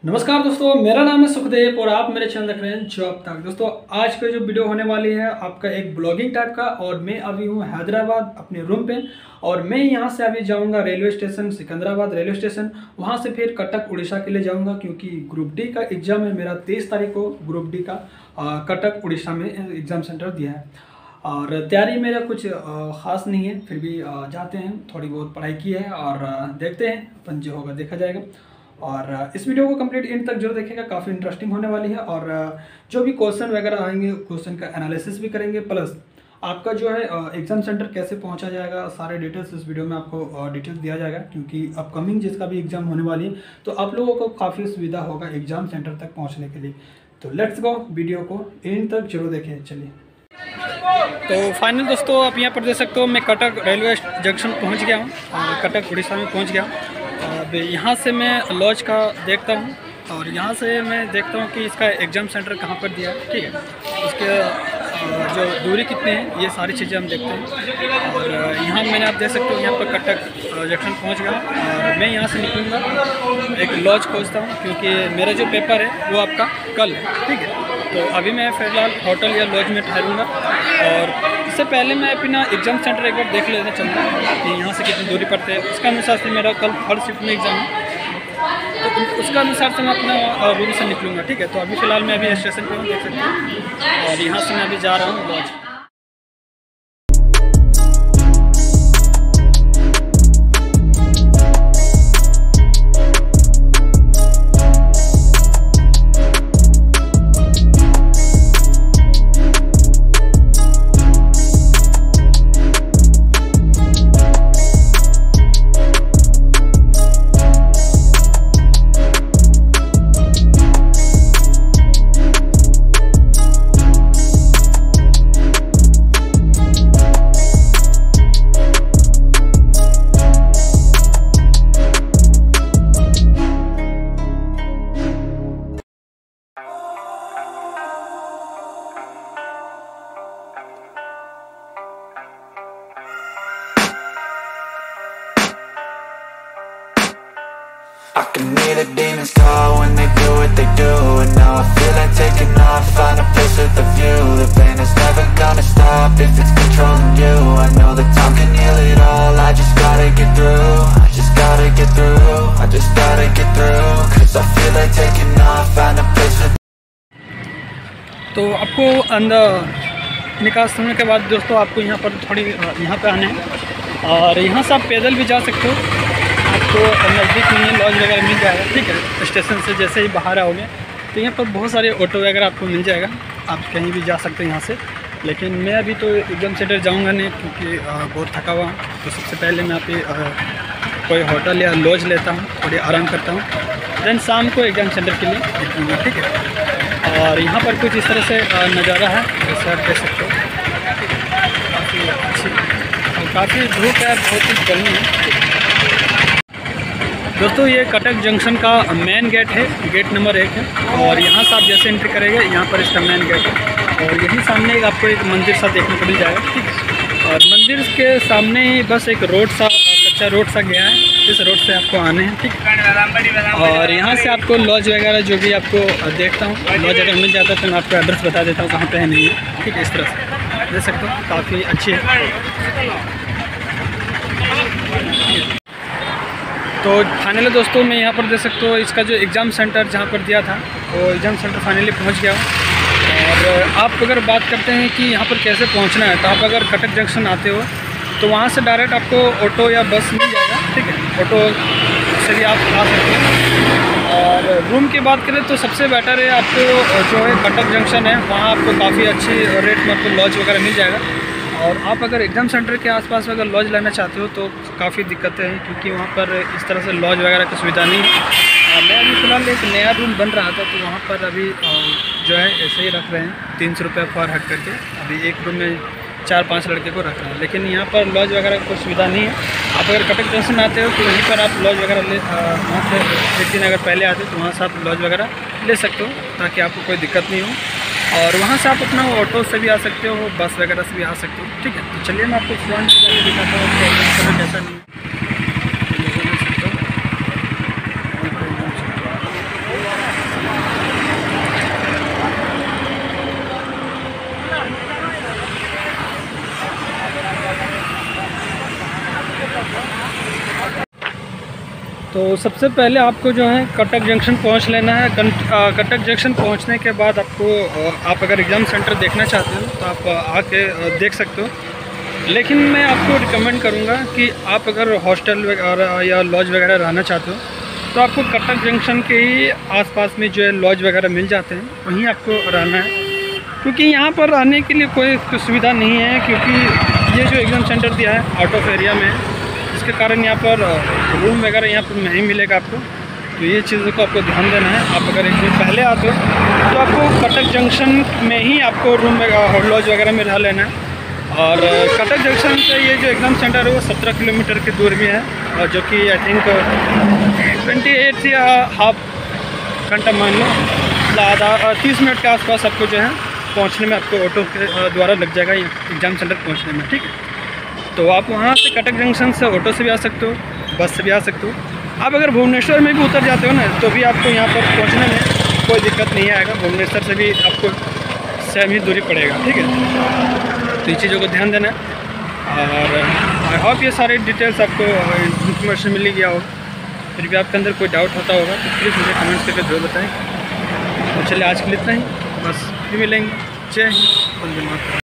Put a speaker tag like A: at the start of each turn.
A: नमस्कार दोस्तों, मेरा नाम है सुखदेव और आप मेरे चैनल देख रहे हैं जॉब तक। दोस्तों आज का जो वीडियो होने वाली है आपका एक ब्लॉगिंग टाइप का, और मैं अभी हूँ हैदराबाद अपने रूम पे, और मैं यहाँ से अभी जाऊँगा railway station Secunderabad railway station, वहाँ से फिर कटक उड़ीसा के लिए जाऊँगा क्योंकि ग्रुप डी का एग्ज़ाम है मेरा 23 तारीख को। ग्रुप डी का कटक उड़ीसा में एग्ज़ाम सेंटर दिया है और तैयारी मेरा कुछ ख़ास नहीं है, फिर भी जाते हैं, थोड़ी बहुत पढ़ाई की है और देखते हैं अपन जो होगा देखा जाएगा। और इस वीडियो को कंप्लीट एंड तक जरूर देखिएगा, काफ़ी इंटरेस्टिंग होने वाली है। और जो भी क्वेश्चन वगैरह आएंगे क्वेश्चन का एनालिसिस भी करेंगे, प्लस आपका जो है एग्ज़ाम सेंटर कैसे पहुंचा जाएगा, सारे डिटेल्स इस वीडियो में आपको डिटेल्स दिया जाएगा क्योंकि अपकमिंग जिसका भी एग्ज़ाम होने वाली है तो आप लोगों को काफ़ी सुविधा होगा एग्ज़ाम सेंटर तक पहुँचने के लिए। तो लेट्स गो, वीडियो को एंड तक जरूर देखें। चलिए तो फाइनल दोस्तों आप यहाँ पर देख सकते हो, मैं कटक रेलवे जंक्शन पहुँच गया हूँ, कटक उड़ीसा में पहुँच गया हूँ। अब यहाँ से मैं लॉज का देखता हूँ और यहाँ से मैं देखता हूँ कि इसका एग्ज़ाम सेंटर कहाँ पर दिया है, ठीक है, उसके जो दूरी कितनी है ये सारी चीज़ें हम देखते हैं। और यहाँ मैंने आप देख सकते हो यहाँ पर कटक जंक्शन पहुँच गया और मैं यहाँ से निकलूँगा, एक लॉज खोजता हूँ क्योंकि मेरा जो पेपर है वो आपका कल है, ठीक है। तो अभी मैं फ़िलहाल होटल या लॉज में ठहरूँगा और इससे पहले मैं अपना एग्ज़ाम सेंटर एक बार देख लेना चाहूँगा कि यहाँ से कितनी दूरी पड़ती है। उसका अनुसार से मेरा कल थर्ड शिफ्ट में एग्ज़ाम है तो उसका अनुसार से मैं अपना रूम से निकलूँगा, ठीक है। तो अभी फ़िलहाल मैं अभी स्टेशन पर हूँ, देख सकते हैं, और यहाँ से मैं अभी जा रहा हूँ lodge.
B: I can hear the demons call when they do what they do. And now I feel like taking off, find a place with a view. The pain is never gonna stop if it's controlling you. I know that time can heal it all, I just gotta get through. I just gotta get through, I just gotta get through. Cause I feel like taking off, find a place with.
A: तो आपको अंदर निकास होने के बाद दोस्तों आपको यहाँ पर थोड़ी यहाँ पे आने हैं और यहाँ से आप पैदल भी जा सकते हो, आपको नज़दीक में ही लॉज वगैरह मिल जाएगा, ठीक है। स्टेशन से जैसे ही बाहर आओगे तो यहाँ पर बहुत सारे ऑटो वगैरह आपको मिल जाएगा, आप कहीं भी जा सकते हैं यहाँ से। लेकिन मैं अभी तो एग्ज़ाम सेंटर जाऊँगा नहीं क्योंकि बहुत थका हुआ हूँ, तो सबसे पहले मैं यहाँ पे कोई होटल या लॉज लेता हूँ, थोड़ी आराम करता हूँ, देन शाम को एग्ज़ाम सेंटर के लिए निकलूँगा, ठीक है। और यहाँ पर कुछ इस तरह से नज़ारा है, जैसे आप देख सकते हो, काफ़ी अच्छी और काफ़ी धूप है, बहुत ही गर्मी है दोस्तों। ये कटक जंक्शन का मेन गेट है, गेट नंबर 1 है, और यहाँ से आप जैसे एंट्री करेंगे यहाँ पर इसका मेन गेट है, और यहीं सामने आपको एक मंदिर सा देखने को मिल जाएगा, ठीक है। और मंदिर के सामने ही बस एक रोड सा, कच्चा रोड सा गया है, इस रोड से आपको आने हैं, ठीक है। और यहाँ से आपको लॉज वगैरह जो भी आपको देखता हूँ, लॉज अगर मिल जाता है तो मैं आपको एड्रेस बता देता हूँ कहाँ पे है नहीं है, ठीक है। इस तरह से देख सकते हो, काफ़ी अच्छी है। तो फाइनली दोस्तों मैं यहाँ पर देख सकते हो, इसका जो एग्ज़ाम सेंटर जहाँ पर दिया था वो एग्ज़ाम सेंटर फाइनली पहुँच गया हूँ। और आप अगर बात करते हैं कि यहाँ पर कैसे पहुँचना है, तो आप अगर कटक जंक्शन आते हो तो वहाँ से डायरेक्ट आपको ऑटो या बस मिल जाएगा, ठीक है। ऑटो से भी आप आ सकते हैं। और रूम की बात करें तो सबसे बेटर है आपको जो है कटक जंक्शन है, वहाँ आपको काफ़ी अच्छी रेट में आपको लॉज वगैरह मिल जाएगा। और आप अगर एग्ज़ाम सेंटर के आसपास अगर लॉज लेना चाहते हो तो काफ़ी दिक्कतें हैं क्योंकि वहाँ पर इस तरह से लॉज वगैरह की सुविधा नहीं है। मैं अभी फ़िलहाल एक नया रूम बन रहा था तो वहाँ पर अभी जो है ऐसे ही रख रहे हैं 300 रुपये पर हेड करके। अभी एक रूम में 4-5 लड़के को रख रहे हैं, लेकिन यहाँ पर लॉज वगैरह की कोई सुविधा नहीं है। आप अगर कटक जंक्शन आते हो तो वहीं पर आप लॉज वगैरह ले, वहाँ से एक दिन अगर पहले आते हो तो वहाँ से आप लॉज वगैरह ले सकते हो ताकि आपको कोई दिक्कत नहीं हो। और वहाँ से आप अपना ऑटो से भी आ सकते हो, बस वगैरह से भी आ सकते हो, ठीक है। तो चलिए मैं आपको फ्रंट दिखाता हूँ कैसा नहीं है। तो सबसे पहले आपको जो है कटक जंक्शन पहुंच लेना है। कटक जंक्शन पहुंचने के बाद आप अगर एग्ज़ाम सेंटर देखना चाहते हो तो आप आके देख सकते हो। लेकिन मैं आपको रिकमेंड करूंगा कि आप अगर हॉस्टल वगैरह या लॉज वगैरह रहना चाहते हो तो आपको कटक जंक्शन के ही आसपास में जो है लॉज वगैरह मिल जाते हैं, वहीं आपको रहना है। क्योंकि यहाँ पर रहने के लिए कोई सुविधा नहीं है, क्योंकि ये जो एग्ज़ाम सेंटर दिया है आउट ऑफ एरिया में, इसके कारण यहाँ पर रूम वगैरह यहाँ पर नहीं मिलेगा आपको। तो ये चीज़ों को आपको ध्यान देना है। आप अगर एक दिन पहले आते हो तो आपको कटक जंक्शन में ही आपको रूम लॉज वगैरह में रह लेना है। और कटक जंक्शन से ये जो एग्ज़ाम सेंटर है वो 17 किलोमीटर की दूर में है, और जो कि आई थिंक 28 या हाफ घंटा मान लो, आधा 30 मिनट के आसपास आपको जो है पहुंचने में आपको ऑटो के द्वारा लग जाएगा एग्ज़ाम सेंटर पहुंचने में। ठीक है, तो आप वहां से कटक जंक्शन से ऑटो से भी आ सकते हो, बस से भी आ सकते हो। आप अगर भुवनेश्वर में भी उतर जाते हो ना तो भी आपको यहाँ पर पहुँचने में कोई दिक्कत नहीं आएगा। भुवनेश्वर से भी आपको सेम ही दूरी पड़ेगा। ठीक है, तो ये चीज़ों को ध्यान देना है। और आई होप ये सारे डिटेल्स आपको इन्फॉर्मेशन मिल गया हो। फिर भी आपके अंदर कोई डाउट होता होगा तो प्लीज़ मुझे कमेंट्स करके जरूर बताएं। तो चलिए आज के लिए इतना ही, बस फिर मिलेंगे। जय हिंद, वंदे मातरम।